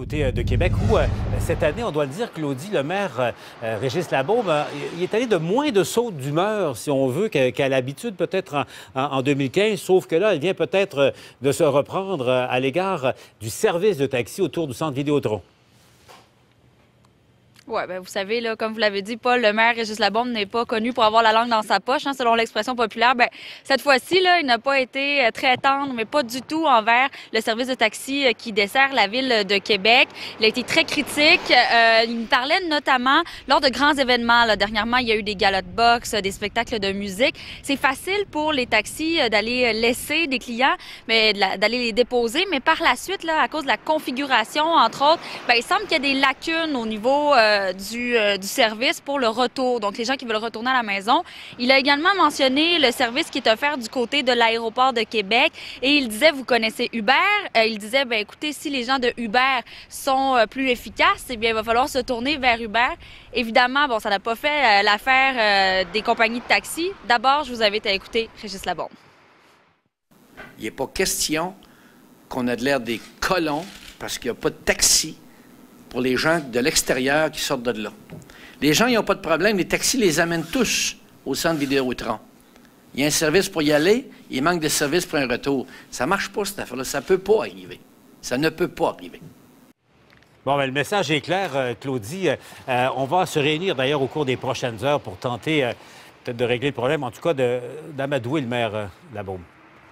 côté de Québec, où cette année, on doit le dire, Claudie, le maire Régis Labaume, il est allé de moins de sautes d'humeur, si on veut, qu'à l'habitude, peut-être en 2015, sauf que là, il vient peut-être de se reprendre à l'égard du service de taxi autour du centre Vidéotron. Oui, bien, vous savez, là, comme vous l'avez dit, Paul, le maire Régis Labaume n'est pas connu pour avoir la langue dans sa poche, hein, selon l'expression populaire. Bien, cette fois-ci, là, il n'a pas été très tendre, mais pas du tout envers le service de taxi qui dessert la ville de Québec. Il a été très critique. Il nous parlait notamment lors de grands événements. Là, dernièrement, il y a eu des galas de boxe, des spectacles de musique. C'est facile pour les taxis d'aller laisser des clients, mais d'aller les déposer. Mais par la suite, là, à cause de la configuration, entre autres, bien, il semble qu'il y a des lacunes au niveau du service pour le retour, donc les gens qui veulent retourner à la maison. Il a également mentionné le service qui est offert du côté de l'aéroport de Québec et il disait, vous connaissez Uber, il disait, bien écoutez, si les gens de Uber sont plus efficaces, eh bien il va falloir se tourner vers Uber. Évidemment, bon, ça n'a pas fait l'affaire des compagnies de taxi. D'abord, je vous invite à écouter Régis Labaume. Il n'est pas question qu'on a de l'air des colons parce qu'il n'y a pas de taxi pour les gens de l'extérieur qui sortent de là. Les gens, ils n'ont pas de problème. Les taxis les amènent tous au centre Vidéotron. Il y a un service pour y aller, il manque de service pour un retour. Ça ne marche pas, cette affaire-là. Ça ne peut pas arriver. Ça ne peut pas arriver. Bon, bien, le message est clair, Claudie. On va se réunir d'ailleurs au cours des prochaines heures pour tenter peut-être de régler le problème, en tout cas d'amadouer le maire Labaume.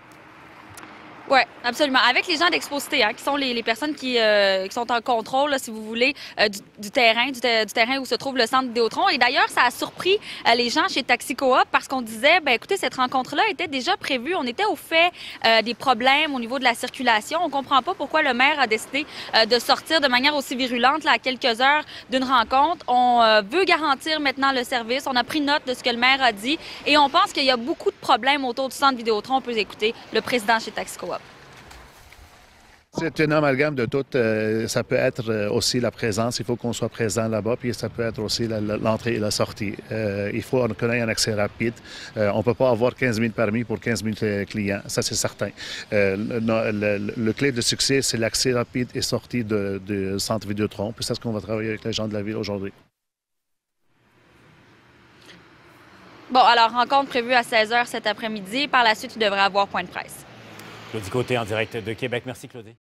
Oui, absolument. Avec les gens d'Exposité, hein, qui sont les personnes qui sont en contrôle, là, si vous voulez, du terrain où se trouve le centre Vidéotron. Et d'ailleurs, ça a surpris les gens chez Taxi Coop parce qu'on disait, bien, écoutez, cette rencontre-là était déjà prévue. On était au fait des problèmes au niveau de la circulation. On ne comprend pas pourquoi le maire a décidé de sortir de manière aussi virulente là, à quelques heures d'une rencontre. On veut garantir maintenant le service. On a pris note de ce que le maire a dit et on pense qu'il y a beaucoup de problèmes autour du centre Vidéotron. On peut écouter le président chez Taxi Coop. C'est un amalgame de tout. Ça peut être aussi la présence, il faut qu'on soit présent là-bas, puis ça peut être aussi l'entrée et la sortie. Il faut qu'on ait un accès rapide. On ne peut pas avoir 15 000 permis pour 15 000 clients, ça c'est certain. Le clé de succès, c'est l'accès rapide et sortie du centre Vidéotron, puis c'est ce qu'on va travailler avec les gens de la ville aujourd'hui. Bon, alors, rencontre prévue à 16h cet après-midi. Par la suite, il devrait avoir point de presse. Claudie Côté en direct de Québec. Merci, Claudie.